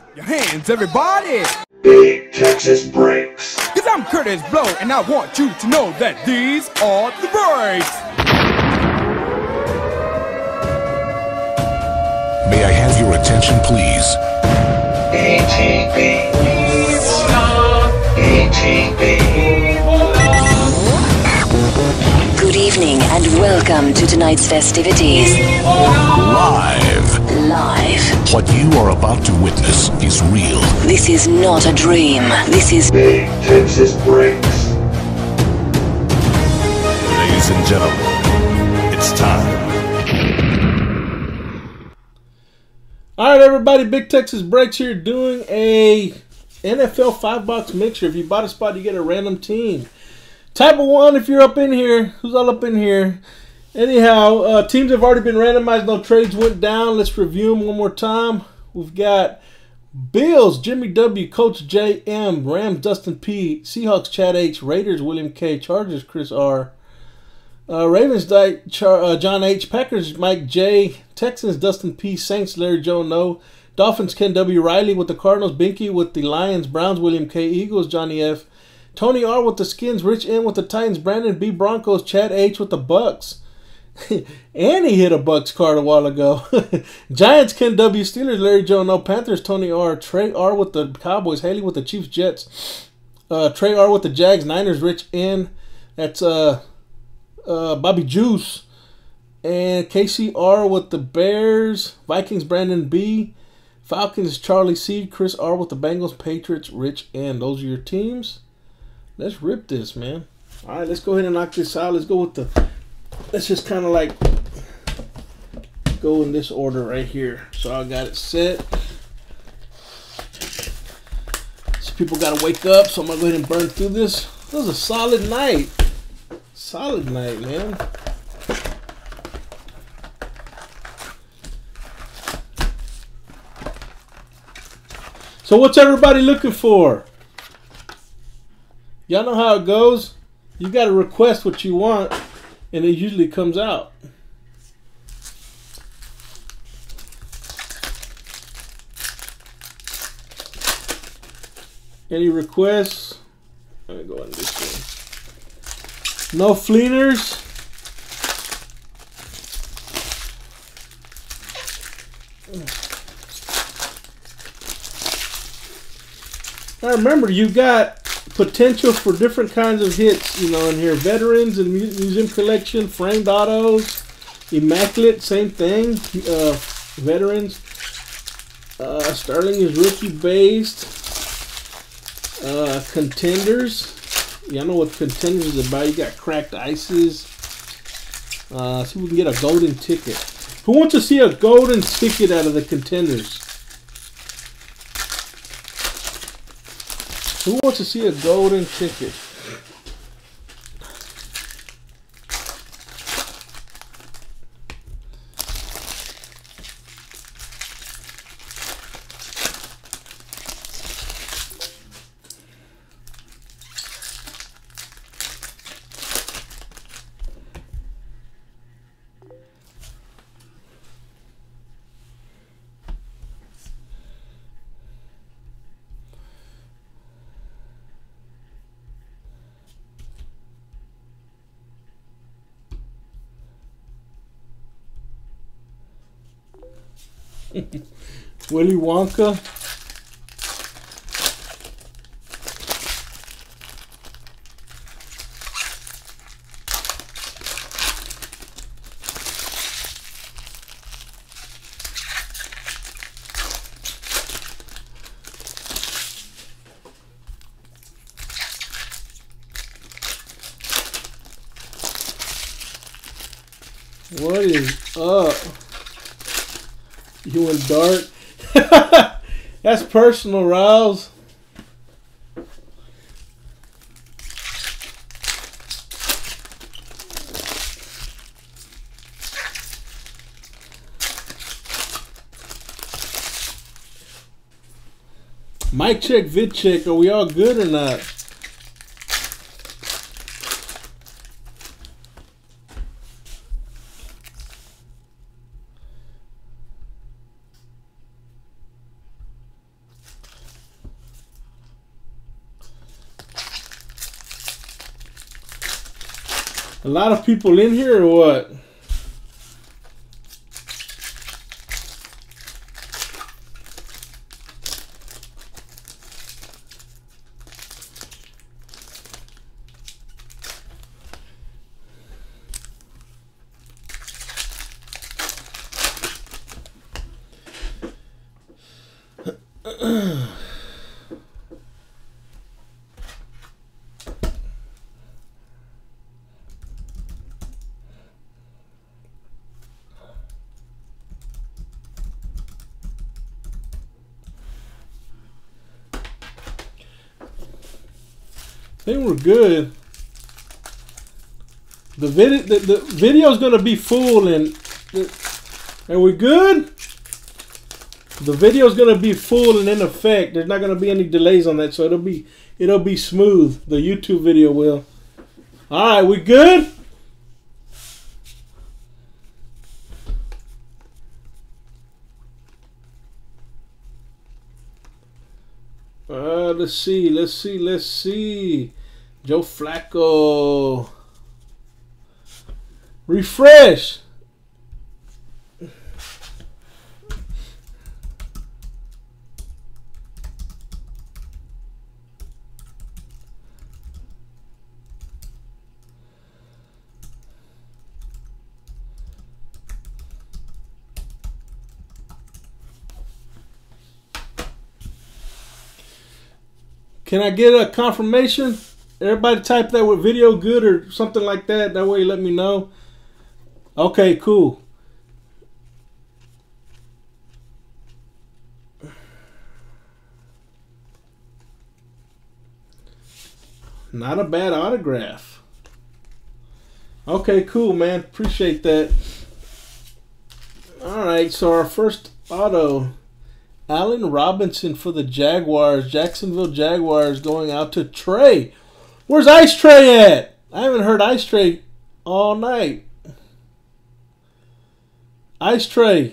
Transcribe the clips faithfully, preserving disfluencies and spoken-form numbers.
Your hands, everybody! Big Texas Breaks. Cause I'm Curtis Blow, and I want you to know that these are the breaks! May I have your attention, please? A T B. A T B. Good evening and welcome to tonight's festivities. Live. Live. What you are about to witness is real. This is not a dream. This is Big Texas Breaks. Ladies and gentlemen, it's time. All right, everybody, Big Texas Breaks here doing a N F L five-box mixture. If you bought a spot, you get a random team. Type of one if you're up in here. Who's all up in here? Anyhow, uh, teams have already been randomized. No trades went down. Let's review them one more time. We've got Bills, Jimmy W., Coach J M, Rams, Dustin P., Seahawks, Chad H., Raiders, William K., Chargers, Chris R., uh, Ravens, Char- uh, John H., Packers, Mike J., Texans, Dustin P., Saints, Larry Joe No, Dolphins, Ken W., Riley with the Cardinals, Binky with the Lions, Browns, William K., Eagles, Johnny F., Tony R. with the Skins, Rich N. with the Titans, Brandon B. Broncos, Chad H. with the Bucks. And he hit a Bucks card a while ago. Giants, Ken W. Steelers, Larry Joe No. Panthers, Tony R. Trey R. with the Cowboys, Haley with the Chiefs, Jets. Uh, Trey R. with the Jags, Niners, Rich N. That's uh, uh, Bobby Juice. And K C R with the Bears, Vikings, Brandon B. Falcons, Charlie C. Chris R. with the Bengals, Patriots, Rich N. Those are your teams. Let's rip this, man. All right, let's go ahead and knock this out. Let's go with the... Let's just kind of like go in this order right here. So I got it set. So people got to wake up. So I'm going to go ahead and burn through this. This was a solid night. Solid night, man. So what's everybody looking for? Y'all know how it goes. You got to request what you want, and it usually comes out. Any requests? Let me go on this one. No fleeners. Now remember, you got potential for different kinds of hits, you know, in here. Veterans and museum collection, framed autos, immaculate, same thing. Uh, veterans. Uh, Sterling is rookie based. Uh, contenders. Y'all know what contenders is about. You got cracked ices. Uh, see if we can get a golden ticket. Who wants to see a golden ticket out of the contenders? Who wants to see a golden ticket? Willy Wonka. What is up? You and Dart? That's personal, Riles. Mic check, vid check. Are we all good or not? A lot of people in here or what? I think we're good. The video, the, the video is gonna be full, and are we good? The video is gonna be full and in effect. There's not gonna be any delays on that, so it'll be it'll be smooth. The YouTube video will. All right, we good? Uh, let's see, let's see, let's see. Joe Flacco. Refresh. Can I get a confirmation? Everybody type that with video good or something like that. That way you let me know. Okay, cool. Not a bad autograph. Okay, cool, man. Appreciate that. All right, so our first auto, Allen Robinson for the Jaguars. Jacksonville Jaguars going out to Trey. Where's Ice Trey at? I haven't heard Ice Trey all night. Ice Trey.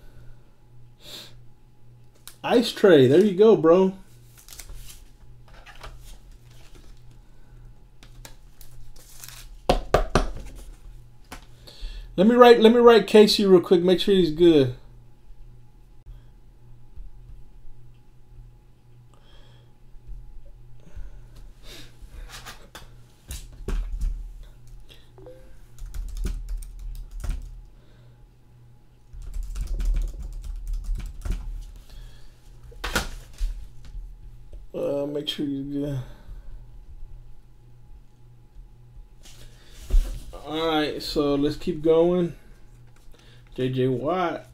Ice Trey. There you go, bro. Let me write let me write Casey real quick. Make sure he's good. Uh, make sure you're good. All right, so let's keep going. J J Watt.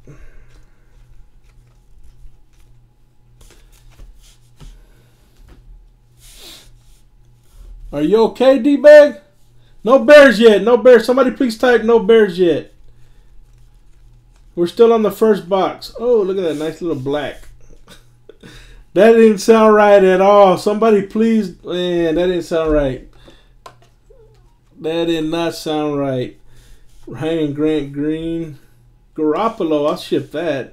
Are you okay, D-Bag? No bears yet. No bears. Somebody please type no bears yet. We're still on the first box. Oh, look at that nice little black. That didn't sound right at all. Somebody please, man, that didn't sound right. That did not sound right. Ryan Grant Green. Garoppolo, I'll ship that.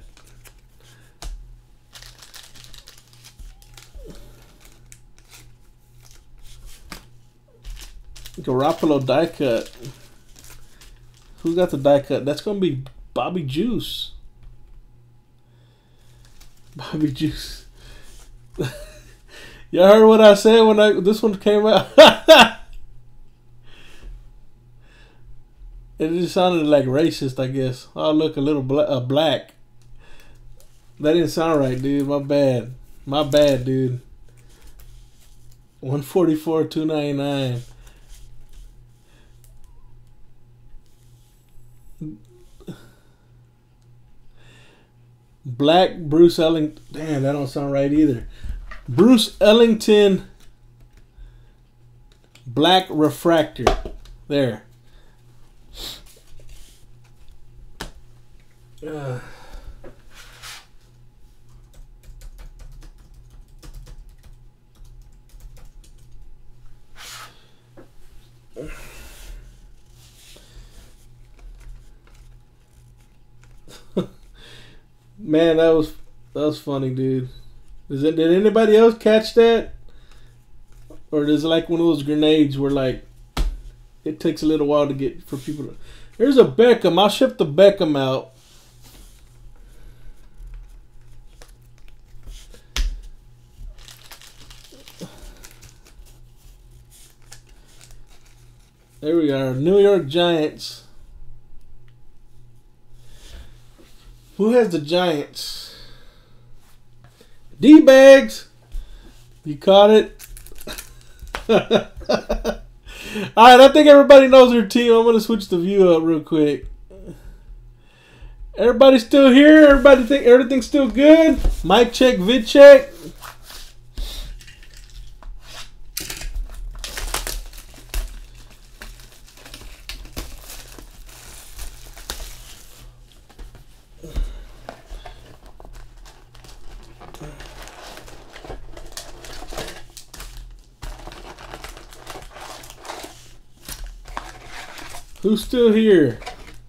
Garoppolo die cut. Who got the die cut? That's going to be Bobby Juice. Bobby Juice. Y'all heard what I said when I this one came out? It just sounded like racist, I guess. Oh, look, a little bla uh, black. That didn't sound right, dude. My bad. My bad, dude. one forty-four, two ninety-nine. Black Bruce Ellington. Damn, that don't sound right either. Bruce Ellington. Black refractor. There. Uh. Man, that was that was funny, dude. Is it, did anybody else catch that? Or is it like one of those grenades where like it takes a little while to get for people to. There's a Beckham. I'll ship the Beckham out. There we are. New York Giants. Who has the Giants? D-Bags. You caught it. Alright, I think everybody knows their team. I'm going to switch the view up real quick. Everybody still here? Everybody think everything's still good? Mic check, vid check. Who's still here?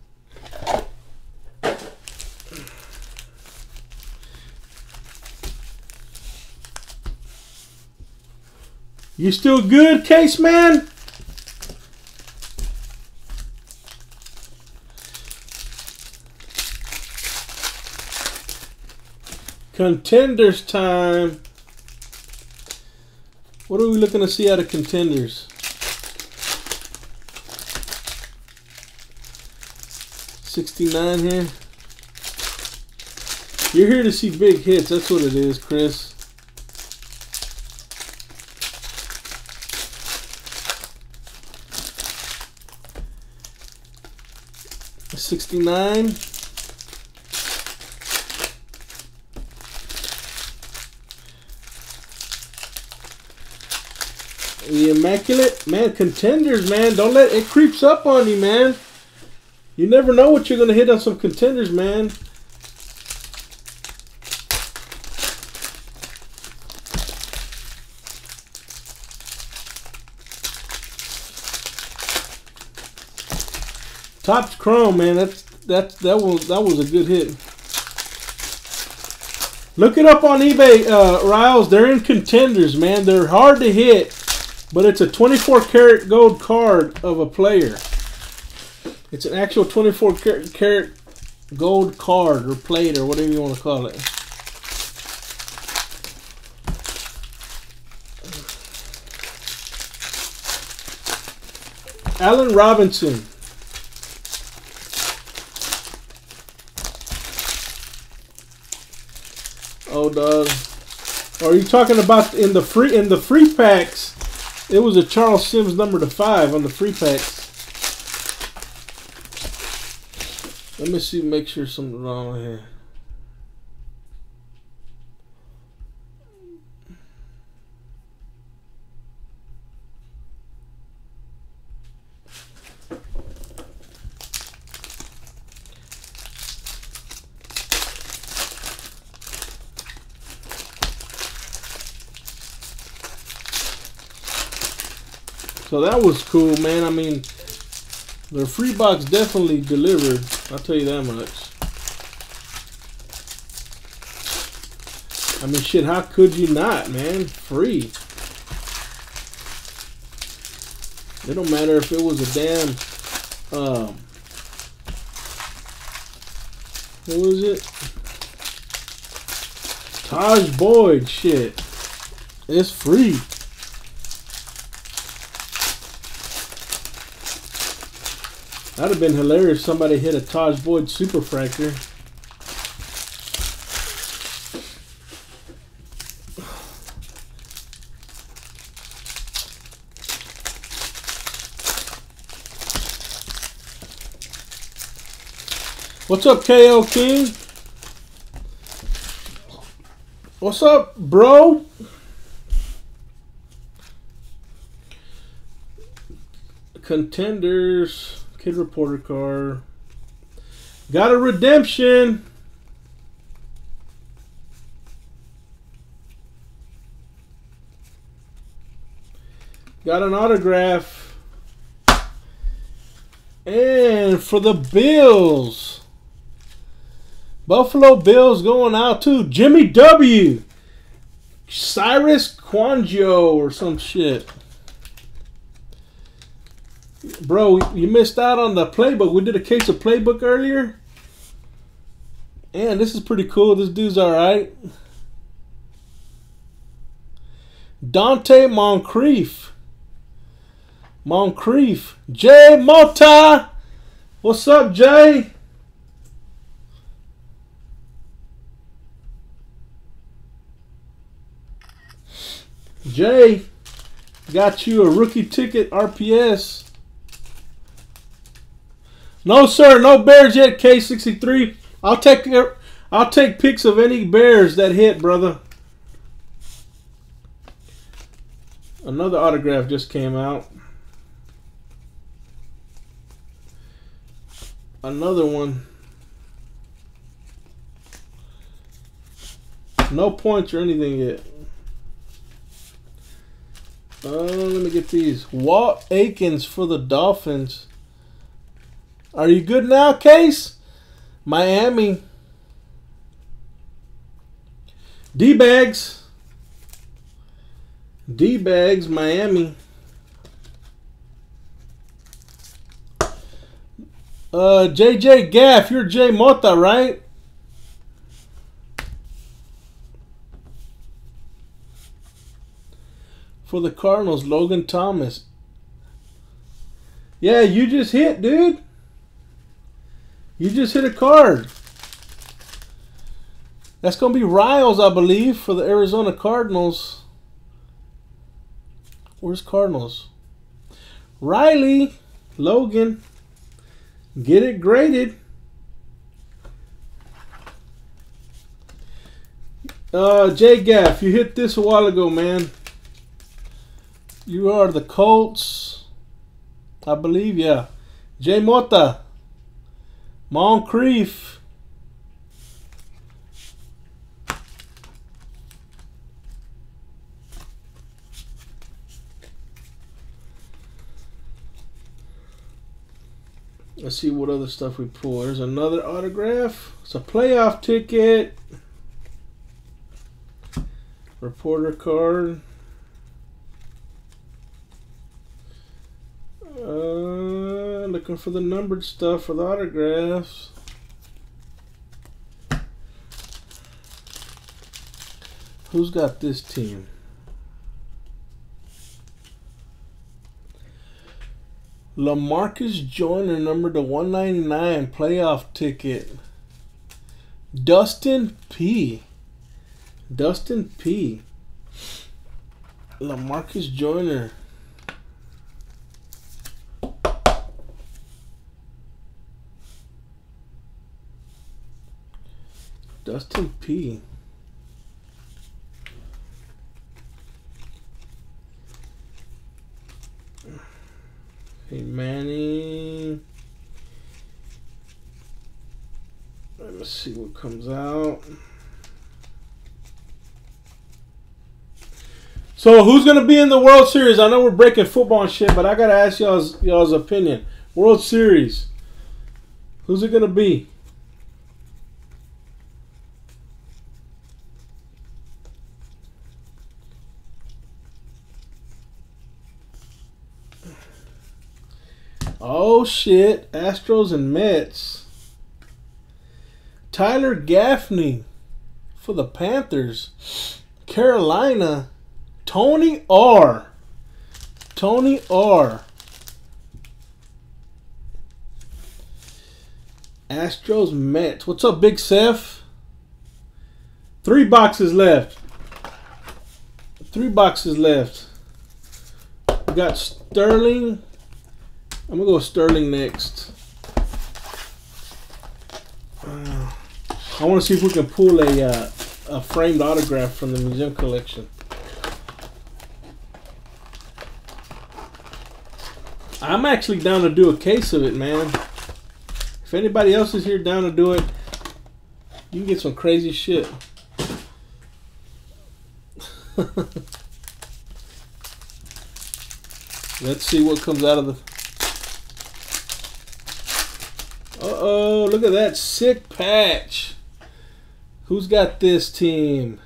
You still good, Case Man? Contenders time. What are we looking to see out of Contenders? sixty-nine here. You're here to see big hits. That's what it is, Chris. sixty-nine. The Immaculate. Man, Contenders, man. Don't let it creeps up on you, man. You never know what you're going to hit on some Contenders, man. Topps Chrome, man. That's that's that was that was a good hit. Look it up on eBay, uh, Riles. They're in Contenders, man. They're hard to hit, but it's a twenty-four karat gold card of a player. It's an actual twenty-four karat gold card or plate or whatever you want to call it. Allen Robinson. Oh, dog. Are you talking about in the free in the free packs? It was a Charles Sims number to five on the free packs. Let me see, make sure something's wrong here. So that was cool, man. I mean, the free box definitely delivered. I'll tell you that much. I mean, shit, how could you not, man? Free. It don't matter if it was a damn, um, what was it? Taj Boyd, shit. It's free. That'd have been hilarious if somebody hit a Taj Boyd Superfractor. What's up, K O King? What's up, bro? Contenders. Kid Reporter car. Got a redemption. Got an autograph. And for the Bills. Buffalo Bills going out to Jimmy W. Cyrus Quanjo or some shit. Bro, you missed out on the playbook. We did a case of playbook earlier. And this is pretty cool. This dude's alright. Dante Moncrief. Moncrief. Jay Mota. What's up, Jay? Jay, got you a rookie ticket R P S. No, sir, no Bears yet. K sixty-three. I'll take I'll take pics of any Bears that hit, brother. Another autograph just came out. Another one. No points or anything yet. Uh, let me get these. Walt Aikens for the Dolphins. Are you good now, Case? Miami. D-Bags. D-Bags, Miami. Uh, J J Gaff, you're Jay Mota, right? For the Cardinals, Logan Thomas. Yeah, you just hit, dude. You just hit a card. That's going to be Riles, I believe, for the Arizona Cardinals. Where's Cardinals? Riley, Logan. Get it graded. Uh, Jay Gaff, you hit this a while ago, man. You are the Colts, I believe, yeah. Jay Mota. Moncrief. Let's see what other stuff we pull. There's another autograph. It's a playoff ticket. Reporter card. Uh, looking for the numbered stuff for the autographs. Who's got this team? LaMarcus Joyner, number to one ninety-nine, playoff ticket. Dustin P. Dustin P. LaMarcus Joyner. Dustin P. Hey, Manny. Let's see what comes out. So, who's going to be in the World Series? I know we're breaking football and shit, but I got to ask y'all's, y'all's opinion. World Series. Who's it going to be? Oh shit, Astros and Mets. Tyler Gaffney for the Panthers. Carolina. Tony R. Tony R. Astros Mets. What's up, Big Seth? Three boxes left. Three boxes left. We got Sterling. I'm going to go Sterling next. Uh, I want to see if we can pull a, uh, a framed autograph from the museum collection. I'm actually down to do a case of it, man. If anybody else is here down to do it, you can get some crazy shit. Let's see what comes out of the... Uh-oh, look at that sick patch. Who's got this team?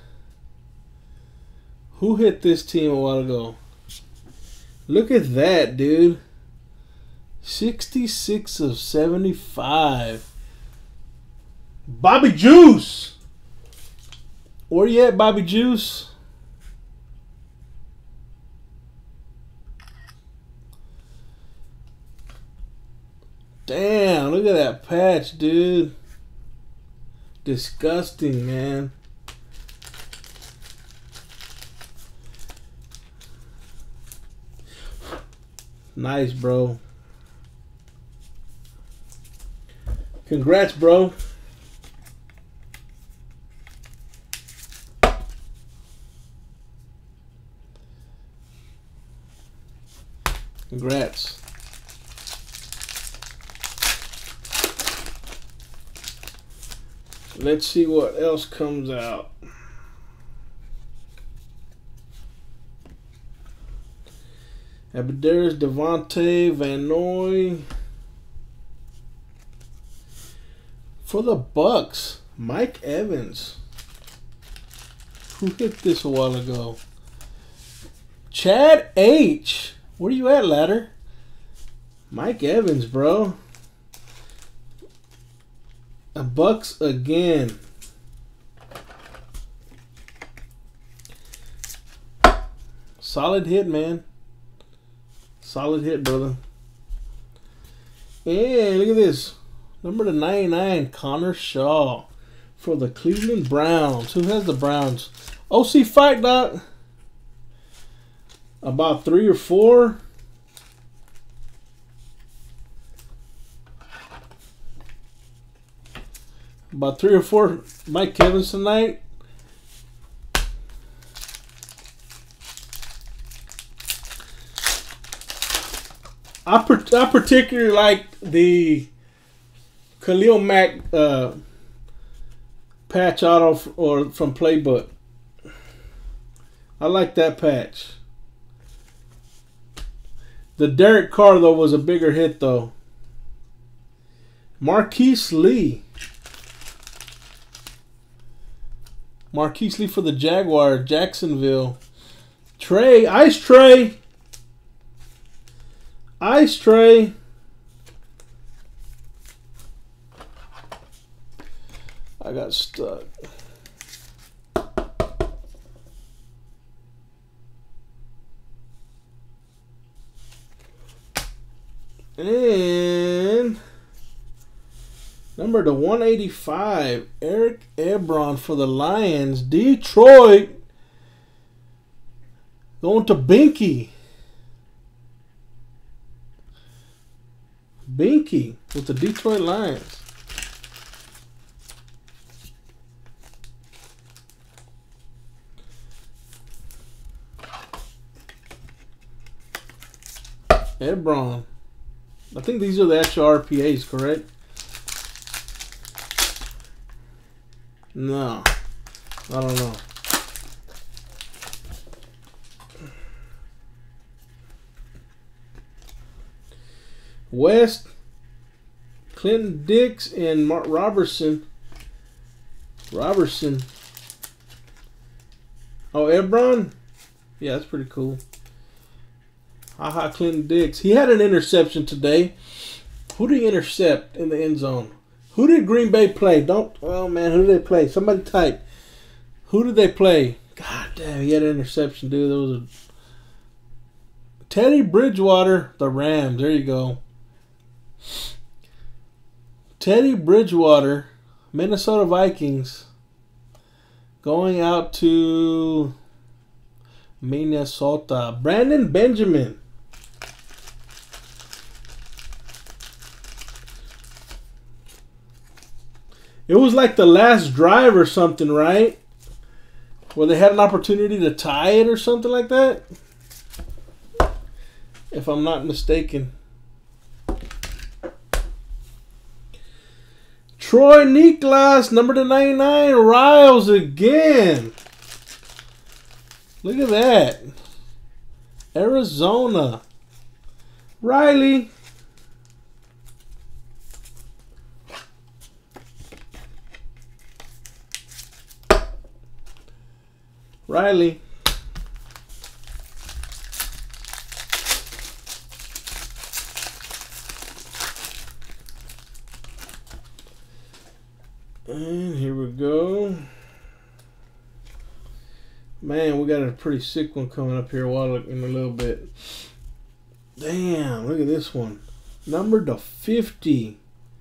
Who hit this team a while ago? Look at that, dude. sixty-six of seventy-five. Bobby Juice. Where you at, Bobby Juice? Damn, look at that patch, dude. Disgusting, man. Nice, bro. Congrats, bro. Congrats. Let's see what else comes out. Abder's Devontae Van Noy. For the Bucks, Mike Evans. Who hit this a while ago? Chad H. Where you at, ladder? Mike Evans, bro. A Bucks again. Solid hit, man. Solid hit, brother. And look at this. Number to ninety-nine, Connor Shaw. For the Cleveland Browns. Who has the Browns? O C Fight, Doc. About three or four. About three or four Mike Evans tonight. I, per I particularly like the Khalil Mack uh, patch auto f or from Playbook. I like that patch. The Derek Carr, though, was a bigger hit, though. Marquise Lee. Marquise Lee for the Jaguar, Jacksonville. Trey, Ice Trey. Ice Trey. I got stuck. And number to one eighty-five, Eric Ebron for the Lions. Detroit. Going to Binky. Binky with the Detroit Lions. Ebron. I think these are the actual R P As, correct? No. I don't know. West, Clinton Dix, and Mark Robertson. Robertson. Oh, Ebron? Yeah, that's pretty cool. Haha, Clinton Dix. He had an interception today. Who did he intercept in the end zone? Who did Green Bay play? Don't. Oh, man, who did they play? Somebody type. Who did they play? God damn, he had an interception, dude. There was a Teddy Bridgewater, the Rams. There you go. Teddy Bridgewater, Minnesota Vikings, going out to Minnesota. Brandon Benjamin. It was like the last drive or something, right? Where they had an opportunity to tie it or something like that. If I'm not mistaken. Troy Niklas, number to ninety-nine, Riles again. Look at that. Arizona. Riley. Riley. go. Man, we got a pretty sick one coming up here while in a little bit. Damn, look at this one. Number to fifty.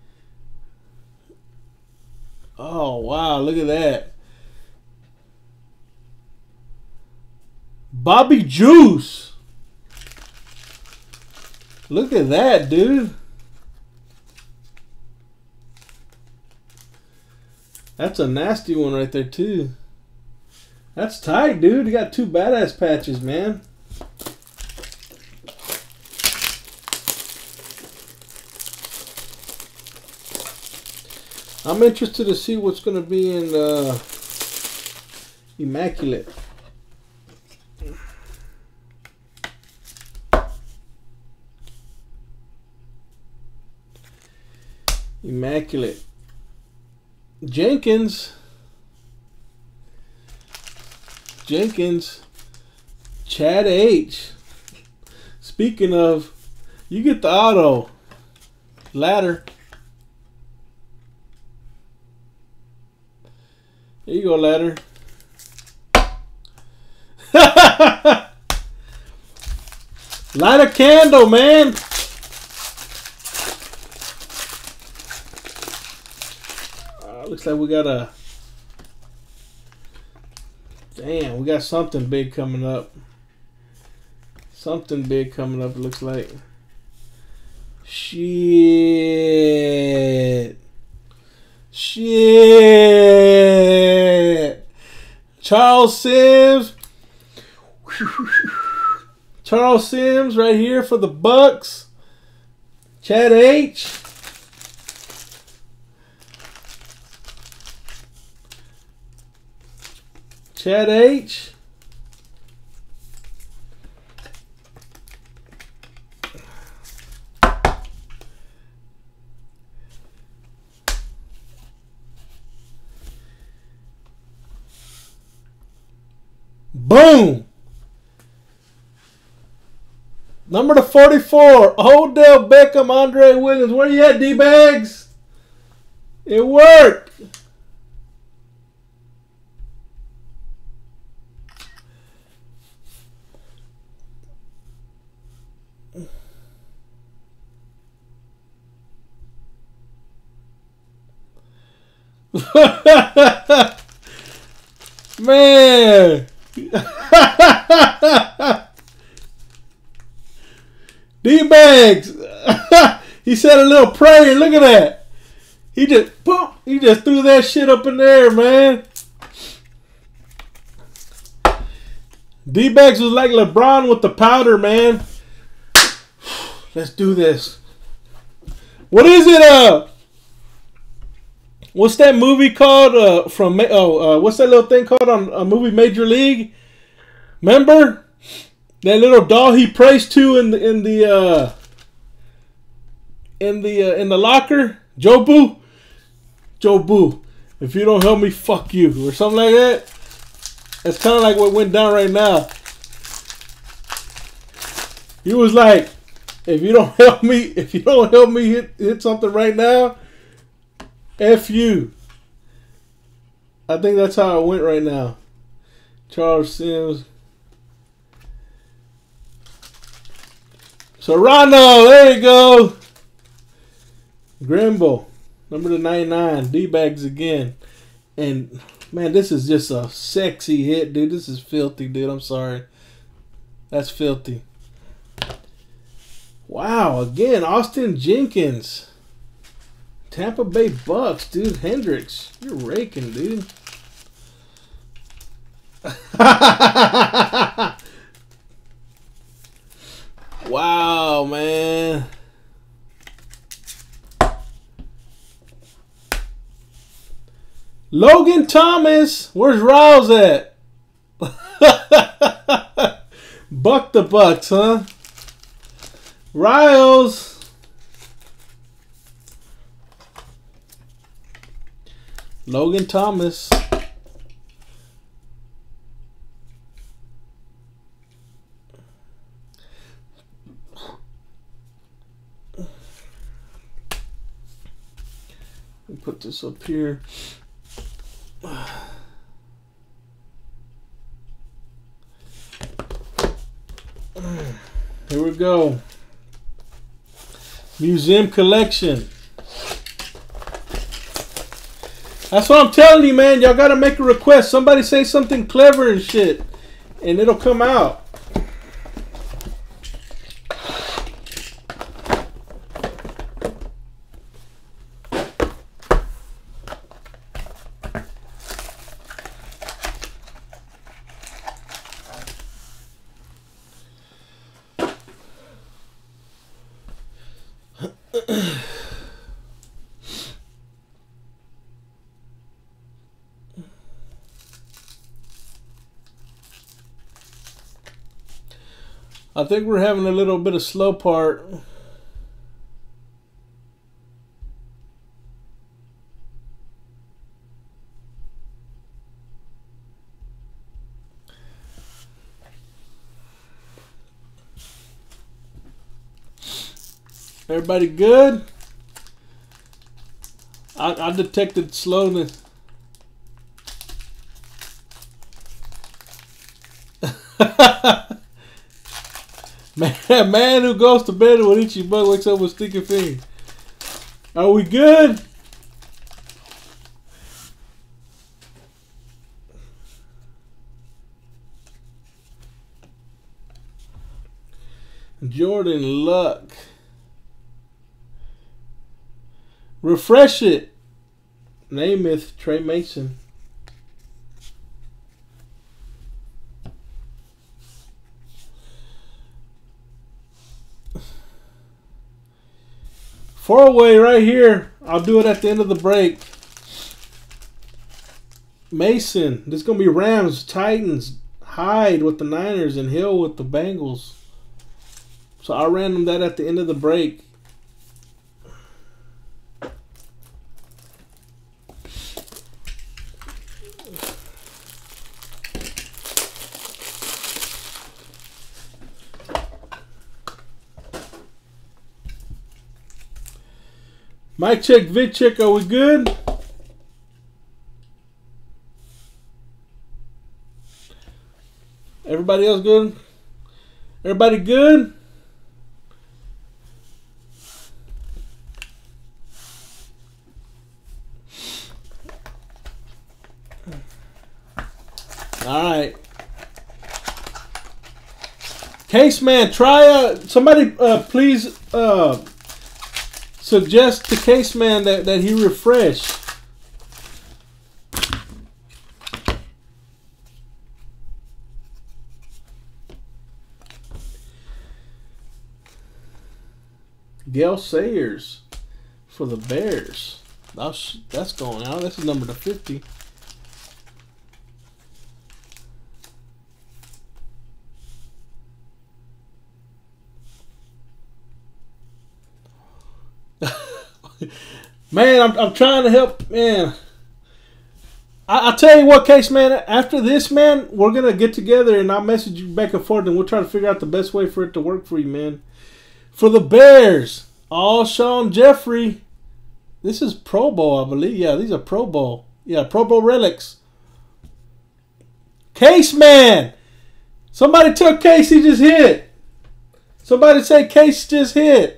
Oh, wow, look at that. Bobby Juice. Look at that, dude. That's a nasty one right there, too. That's tight, dude. You got two badass patches, man. I'm interested to see what's going to be in uh, Immaculate. Immaculate. Jenkins. Jenkins. Chad H. Speaking of, you get the auto. Ladder. There you go, Ladder. Light a candle, man. Uh, looks like we got a... Damn, we got something big coming up. Something big coming up, it looks like. Shit. Shit. Charles Sims. Charles Sims right here for the Bucks. Chad H. Chad H. Boom! Number to forty-four, Odell Beckham, Andre Williams. Where you at, D-Bags? It worked. Man. D-Bags. He said a little prayer. Look at that. He just boom, he just threw that shit up in there, man. D-Bags was like LeBron with the powder, man. Let's do this. What is it? Uh, what's that movie called? Uh, from oh, uh, what's that little thing called on a movie Major League? Remember that little doll he prays to in the in the uh, in the uh, in the locker? Jobu, Jobu. If you don't help me, fuck you, or something like that. That's kind of like what went down right now. He was like, if you don't help me, if you don't help me hit hit something right now, F you. I think that's how it went right now. Charles Sims. Serrano, there you go. Grimble, number to ninety-nine. D-Bags again. And, man, this is just a sexy hit, dude. This is filthy, dude. I'm sorry. That's filthy. Wow, again, Austin Jenkins. Tampa Bay Bucks, dude. Hendricks, you're raking, dude. Wow, man. Logan Thomas. Where's Riles at? Buck the Bucks, huh? Riles. Logan Thomas. Put this up here. Here we go. Museum collection. That's what I'm telling you, man. Y'all gotta make a request. Somebody say something clever and shit, and it'll come out. I think we're having a little bit of slow part. Everybody good? I, I detected slowness. Man, man who goes to bed with itchy butt wakes up with stinking finger. Are we good? Jordan Luck. Refresh it. Namath, Trey Mason. Four-way right here. I'll do it at the end of the break. Mason. This is going to be Rams, Titans, Hyde with the Niners, and Hill with the Bengals. So I'll random that at the end of the break. Mic check, vid check, are we good? Everybody else good? Everybody good? Alright. Case man, try uh somebody uh please uh suggest to Case Man that, that he refresh. Gail Sayers for the Bears. That's, that's going out. That's number to fifty. Man, I'm, I'm trying to help, man. I, I'll tell you what, Case, man. After this, man, we're going to get together and I'll message you back and forth and we'll try to figure out the best way for it to work for you, man. For the Bears, Alshon Jeffrey. This is Pro Bowl, I believe. Yeah, these are Pro Bowl. Yeah, Pro Bowl relics. Case, man. Somebody tell Case he just hit. Somebody say Case just hit.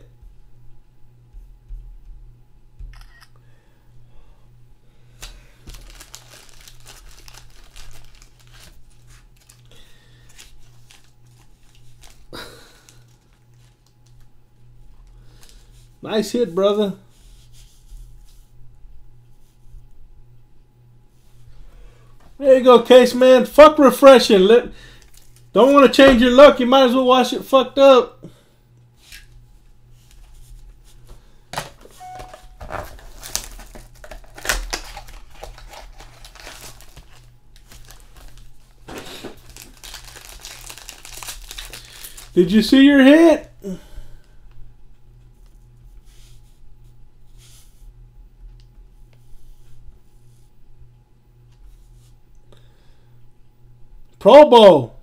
Nice hit, brother. There you go, Case, man. Fuck refreshing. Let, don't want to change your luck. You might as well watch it fucked up. Did you see your hit? Pro Bowl.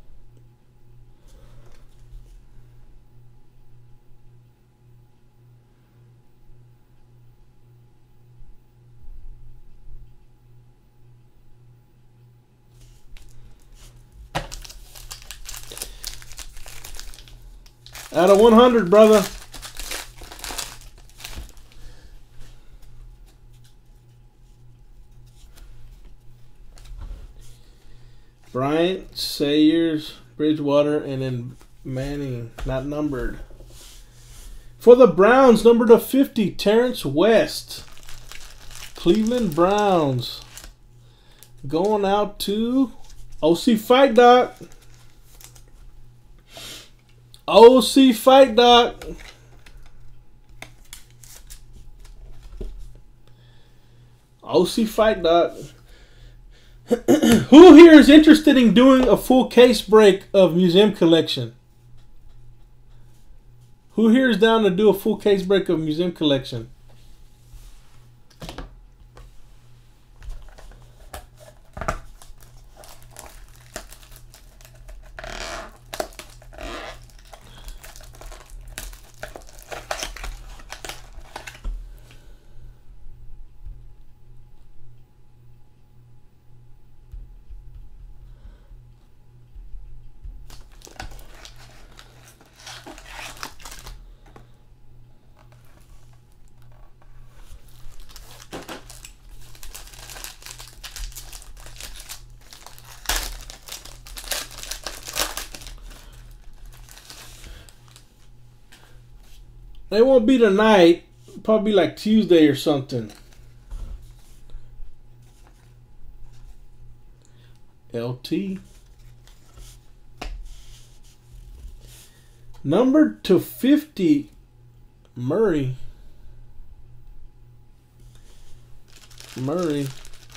Out of one hundred, brother. Bryant, Sayers, Bridgewater, and then Manning, not numbered. For the Browns, number to fifty, Terrence West. Cleveland Browns. Going out to O C Fight Doc. O C Fight Doc. O C Fight Doc. Who here is interested in doing a full case break of Museum Collection? Who here is down to do a full case break of Museum Collection? It won't be tonight. Probably like Tuesday or something. L T. Number to fifty, Murray. Murray.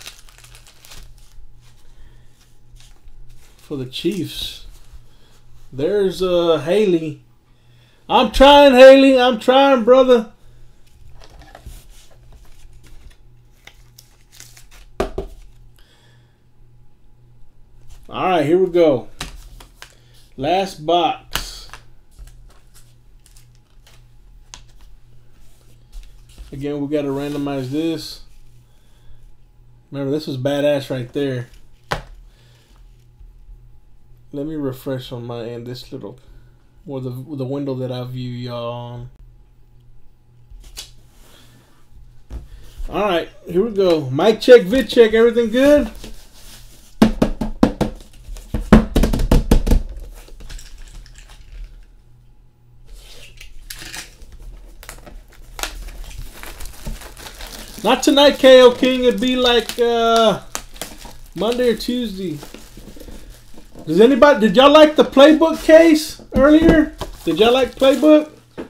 For the Chiefs. There's uh, Haley. I'm trying, Haley. I'm trying, brother. All right, here we go. Last box. Again, we got to randomize this. Remember, this was badass right there. Let me refresh on my end. This little... Or the the window that I view y'all on. All right, here we go. Mic check, vid check. Everything good? Not tonight, K O King. It'd be like uh, Monday or Tuesday. Does anybody? Did y'all like the playbook case earlier? Did y'all like playbook?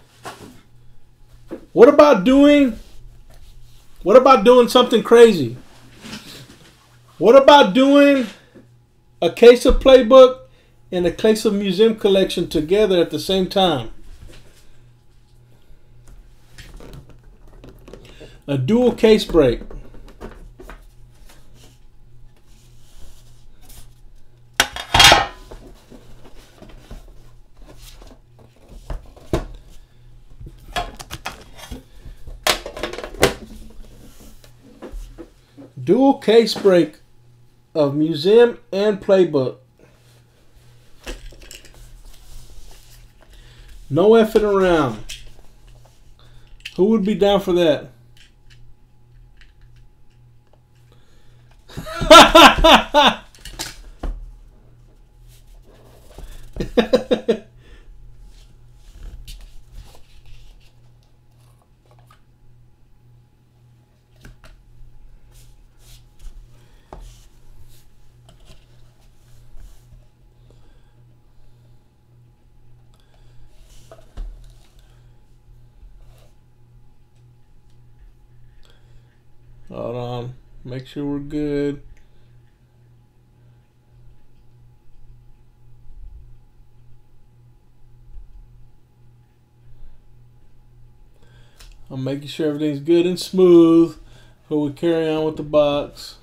What about doing? What about doing something crazy? What about doing a case of playbook and a case of Museum Collection together at the same time? A dual case break. Dual case break of Museum and Playbook. No effing around. Who would be down for that? Hold on. Make sure we're good. I'm making sure everything's good and smooth before we carry on with the box.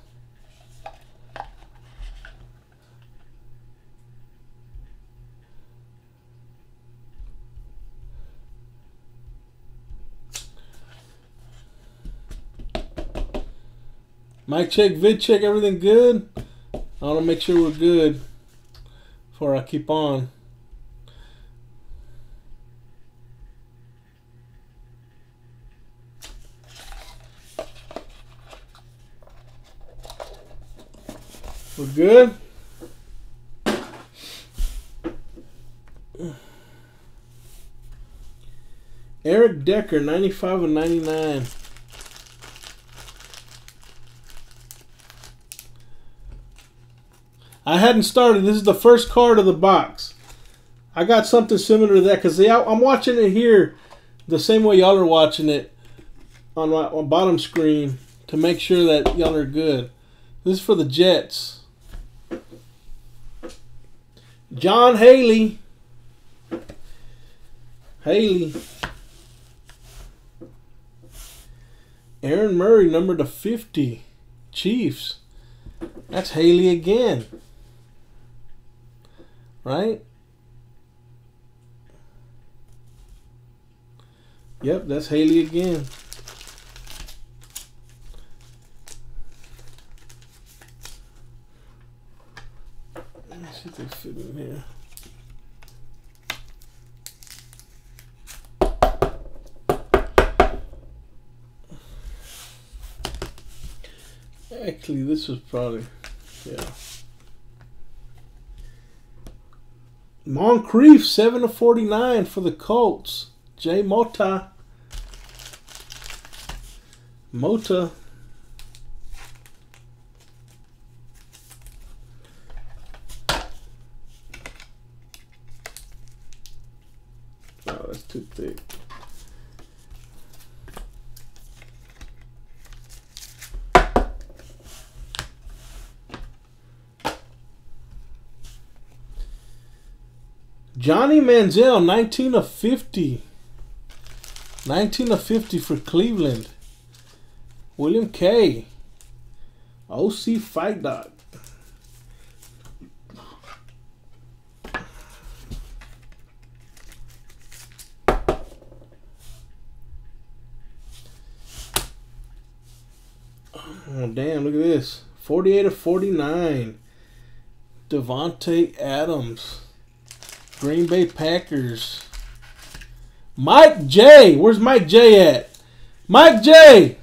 Mic check, vid check, everything good? I want to make sure we're good before I keep on. We're good? Eric Decker, ninety-five and ninety-nine. I hadn't started. This is the first card of the box. I got something similar to that because I'm watching it here the same way y'all are watching it on my on bottom screen to make sure that y'all are good. This is for the Jets. John Haley. Haley. Aaron Murray, number to fifty. Chiefs. That's Haley again. Right? Yep, that's Haley again. Let me see if they fit in here. Actually, this was probably, yeah. Moncrief, seven of forty-nine for the Colts. Jay Mota. Mota. Oh, that's too thick. Johnny Manziel, nineteen of fifty. nineteen of fifty for Cleveland. William K. O C Fight Dog. Oh, damn, look at this. forty-eight of forty-nine. Devontae Adams. Green Bay Packers. Mike J. Where's Mike J at? Mike J.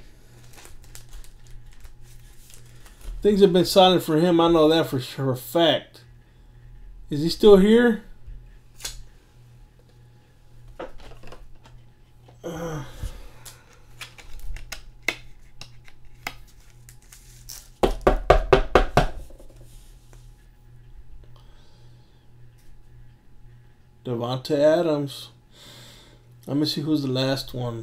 Things have been silent for him. I know that for sure, a fact. Is he still here? Uh. Devontae Adams. Let me see who's the last one.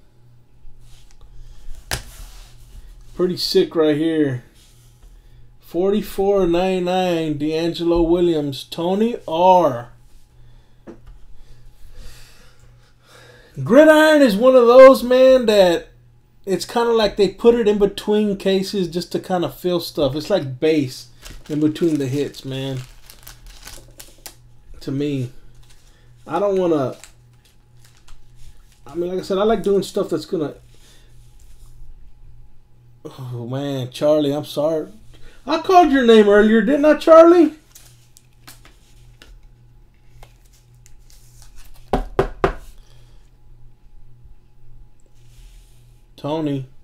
Pretty sick right here. forty-four ninety-nine, D'Angelo Williams. Tony R. Gridiron is one of those, man, that it's kind of like they put it in between cases just to kind of fill stuff. It's like base in between the hits, man. To me. I don't want to... I mean, like I said, I like doing stuff that's going to... Oh, man. Charlie, I'm sorry. I called your name earlier, didn't I, Charlie? Tony.